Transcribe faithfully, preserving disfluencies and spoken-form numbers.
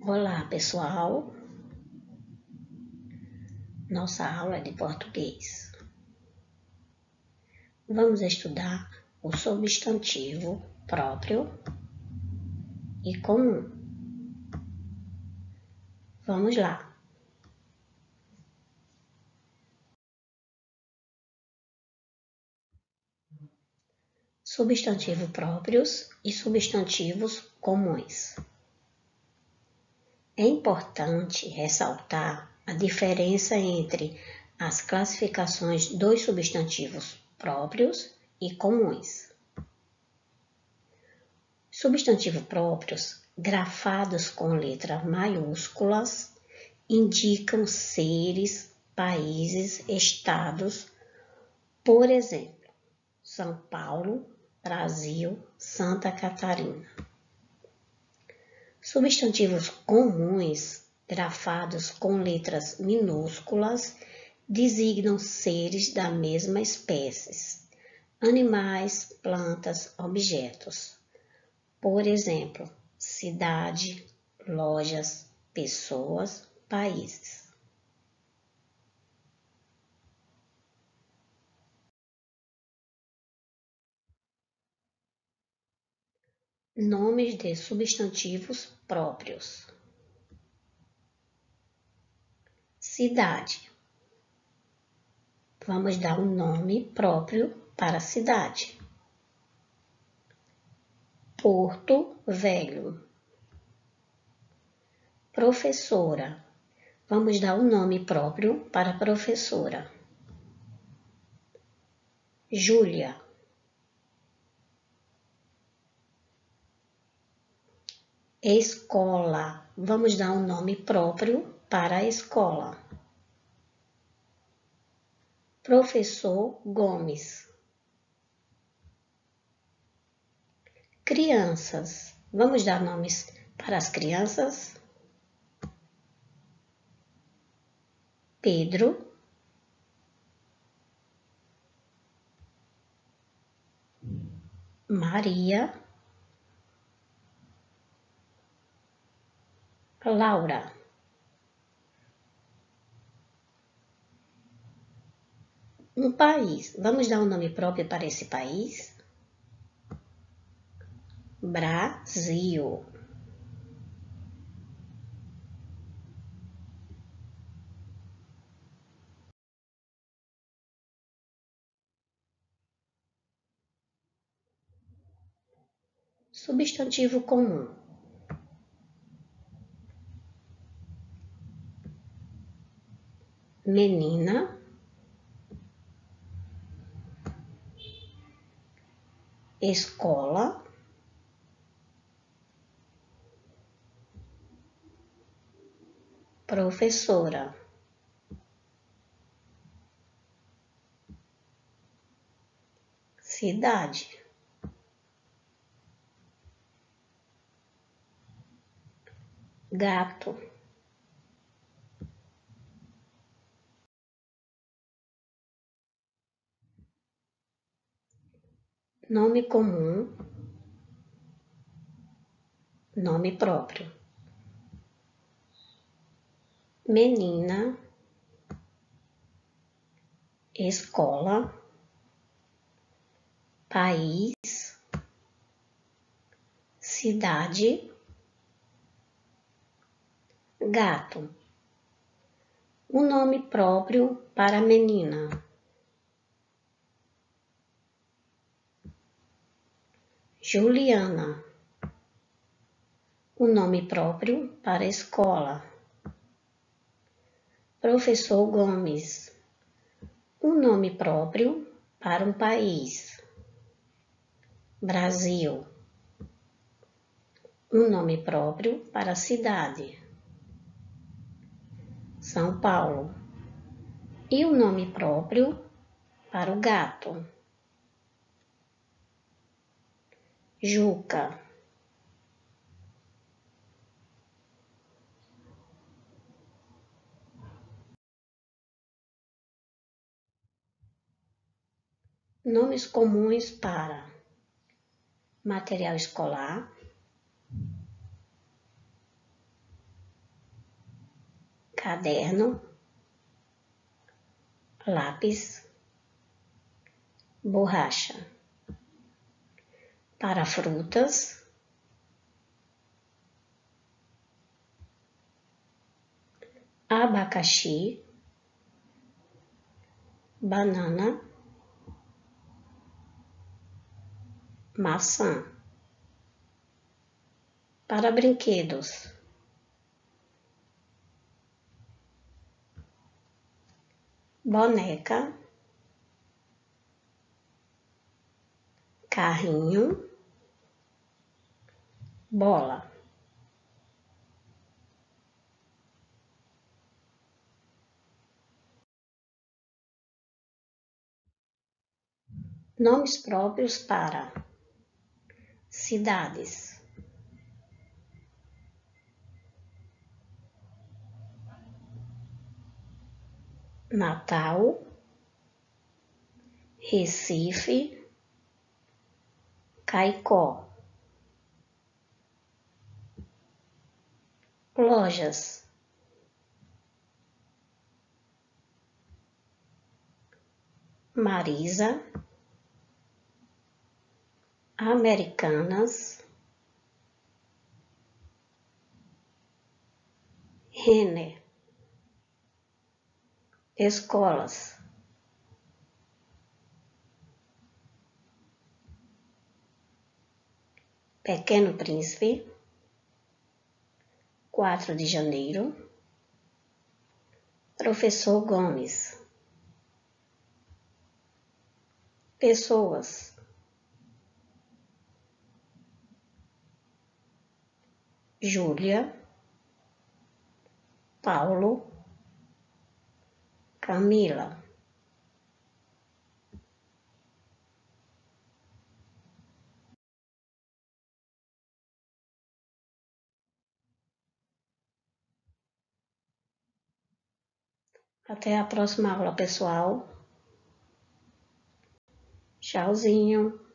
Olá, pessoal! Nossa aula é de português. Vamos estudar o substantivo próprio e comum. Vamos lá! Substantivo próprios e substantivos comuns. É importante ressaltar a diferença entre as classificações dos substantivos próprios e comuns. Substantivos próprios, grafados com letras maiúsculas, indicam seres, países, estados, por exemplo, São Paulo, Brasil, Santa Catarina. Substantivos comuns, grafados com letras minúsculas, designam seres da mesma espécie, animais, plantas, objetos. Por exemplo, cidade, lojas, pessoas, países. Nomes de substantivos próprios. Cidade. Vamos dar um nome próprio para a cidade. Porto Velho. Professora. Vamos dar um nome próprio para a professora. Júlia. Escola. Vamos dar um nome próprio para a escola. Professor Gomes. Crianças. Vamos dar nomes para as crianças? Pedro. Maria. Laura. Um país. Vamos dar um nome próprio para esse país? Brasil. Substantivo comum. Menina. Escola. Professora. Cidade. Gato. Nome comum. Nome próprio. Menina. Escola. País. Cidade. Gato. Um nome próprio para menina. Juliana. Um nome próprio para escola. Professor Gomes. Um nome próprio para um país. Brasil. Um nome próprio para a cidade. São Paulo. E um nome próprio para o gato. Juca. Nomes comuns para material escolar, caderno, lápis, borracha. Para frutas, abacaxi, banana, maçã. Para brinquedos, boneca, carrinho, bola. Nomes próprios para cidades: Natal, Recife, Caicó. Lojas: Marisa, Americanas, Renner. Escolas: Pequeno Príncipe, quatro de janeiro, Professor Gomes. Pessoas: Júlia, Paulo, Camila. Até a próxima aula, pessoal. Tchauzinho.